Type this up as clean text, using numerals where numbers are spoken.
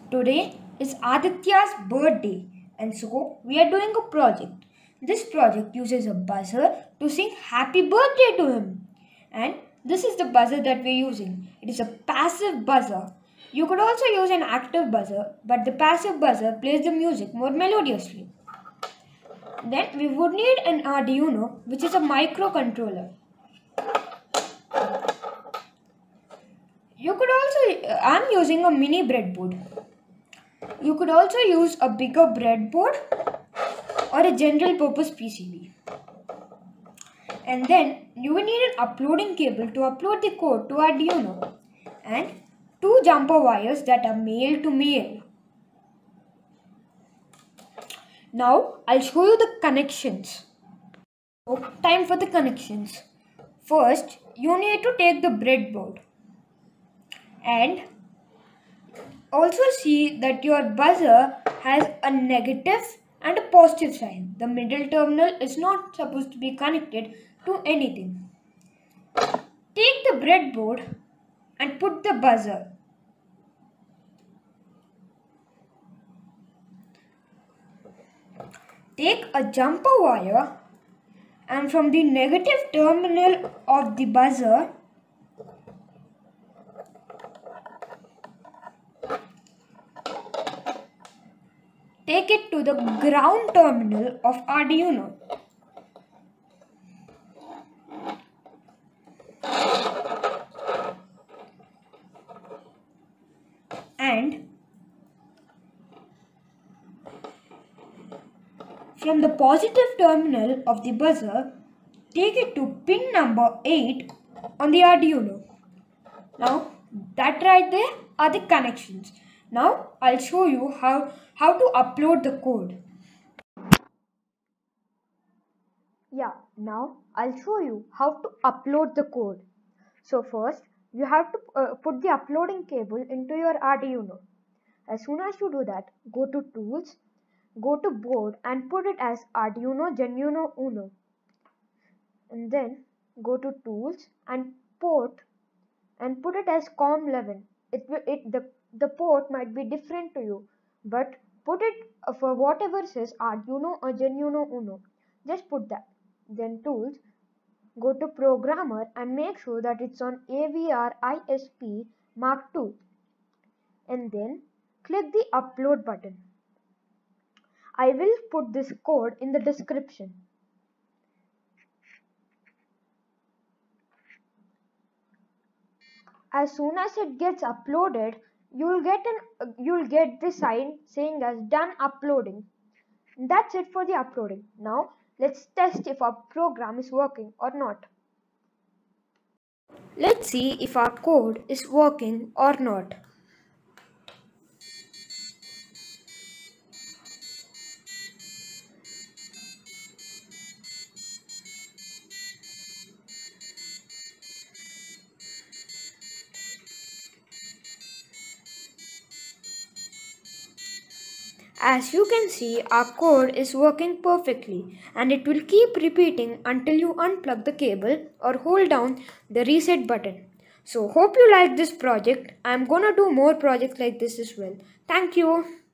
Today is Aditya's birthday, and so we are doing a project. This project uses a buzzer to sing happy birthday to him. And this is the buzzer that we're using. It is a passive buzzer. You could also use an active buzzer, but the passive buzzer plays the music more melodiously. Then we would need an Arduino, which is a microcontroller. You could also, I'm using a mini breadboard. You could also use a bigger breadboard or a general purpose PCB. And then you will need an uploading cable to upload the code to Arduino and two jumper wires that are male to male. Now I'll show you the connections. So, time for the connections. First, you need to take the breadboard and also see that your buzzer has a negative and a positive sign. The middle terminal is not supposed to be connected to anything. Take the breadboard and put the buzzer. Take a jumper wire and from the negative terminal of the buzzer, take it to the ground terminal of Arduino. And from the positive terminal of the buzzer, take it to pin number 8 on the Arduino. Now that right there are the connections. Now I'll show you how to upload the code. Now I'll show you how to upload the code. So first you have to put the uploading cable into your Arduino. As soon as you do that, go to Tools, go to Board and put it as Arduino Genuino Uno. And then go to Tools and Port and put it as COM11. The port might be different to you, but put it for whatever says Arduino or Genuino Uno. Just put that. Then Tools, go to Programmer and make sure that it's on AVR ISP Mark II. And then click the Upload button. I will put this code in the description. As soon as it gets uploaded, you'll get the sign saying as done uploading. That's it for the uploading. Now let's test if our program is working or not. Let's see if our code is working or not. As you can see, our code is working perfectly and it will keep repeating until you unplug the cable or hold down the reset button. So hope you like this project. I'm gonna do more projects like this as well. Thank you.